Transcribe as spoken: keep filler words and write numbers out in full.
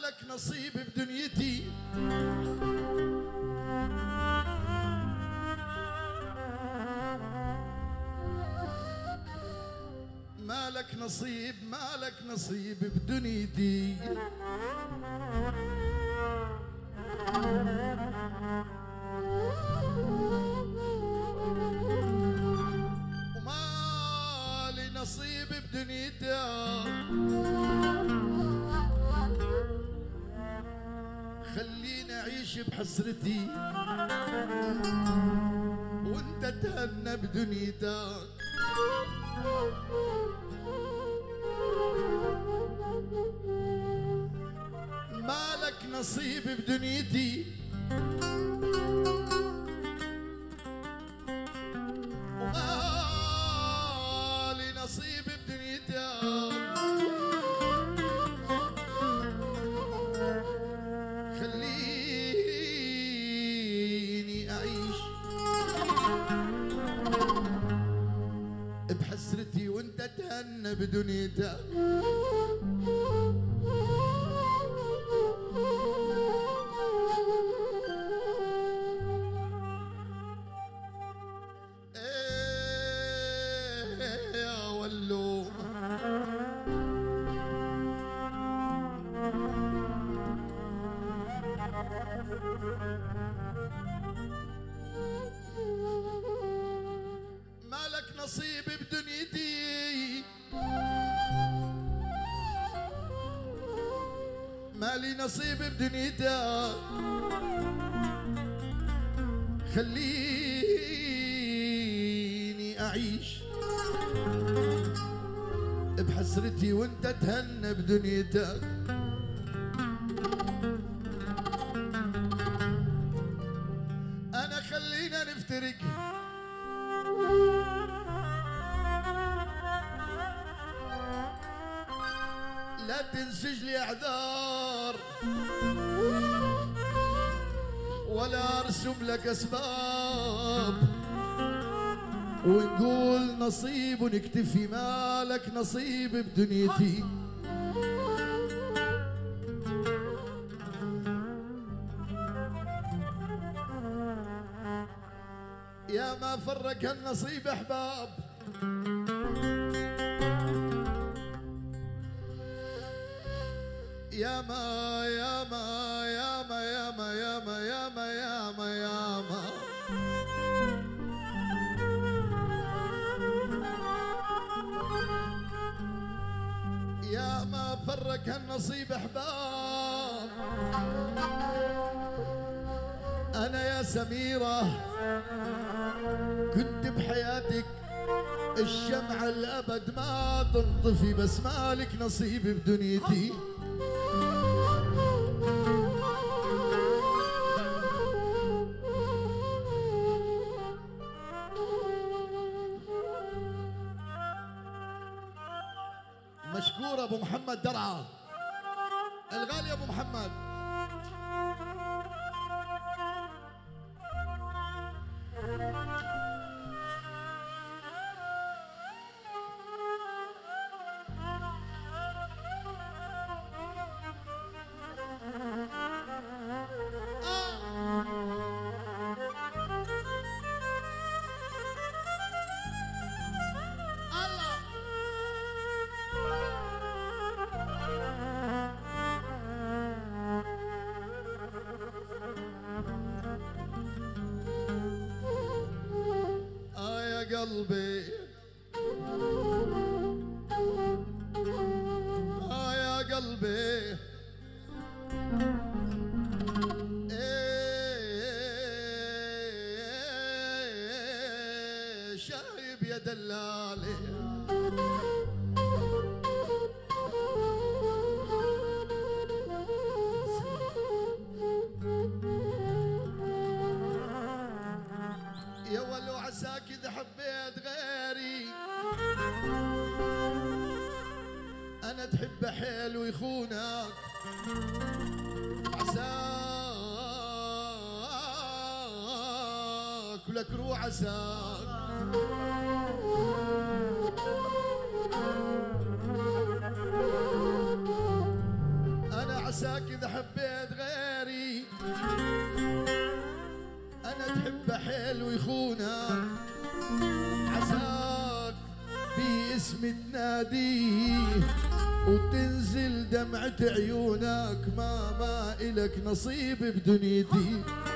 مالك نصيب بدنيتي مالك نصيب مالك نصيب بدنيتي ومالي نصيب بدنيتي خليني أعيش بحسرتي وانت تهنى بدنيتك مالك نصيب بدنيتي ومالي نصيب بدنيتي خليني أعيش بحسرتي وانت تهنى بدنيتك ايه يا ولو مالك نصيب بدنيتي مالي نصيب بدنيتك خليني أعيش بحسرتي وانت تهنى بدنيتك أنا خلينا نفترق لا تنسج لي اعذار ولا ارسم لك اسباب ونقول نصيب ونكتفي مالك نصيب بدنيتي يا ما فرق النصيب احباب يا ما يا ما يا ما يا ما يا ما يا ما يا ما يا ما يا ما فرق هالنصيب احباب انا يا سميرة كنت بحياتك الشمعة الابد ما تنطفي بس مالك نصيب بدنيتي مشكور ابو محمد درعا الغالي ابو محمد قلبي آه يا قلبي إيه شايب يا دلالي يا ولو عساك إذا حبيت غيري أنا تحب حيل ويخونك عساك ولك روح عساك أنا عساك إذا حبيت غيري أنا تحب حيل ويخونك، عساك باسمي تناديه وتنزل دمعة عيونك، ما ما إلك نصيب بدنيتي.